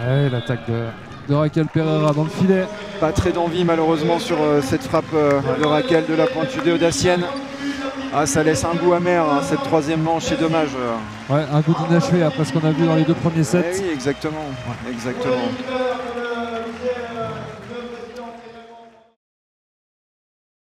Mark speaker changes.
Speaker 1: Ouais, l'attaque de Raquel Pereira dans le filet.
Speaker 2: Pas très d'envie malheureusement sur cette frappe de Raquel de la pointe judéo-dacienne. Ah, ça laisse un goût amer, hein, cette troisième manche, c'est dommage.
Speaker 1: Ouais, un goût d'inachevé après ce qu'on a vu dans les deux premiers sets.
Speaker 2: Oui, exactement. Ouais. Exactement.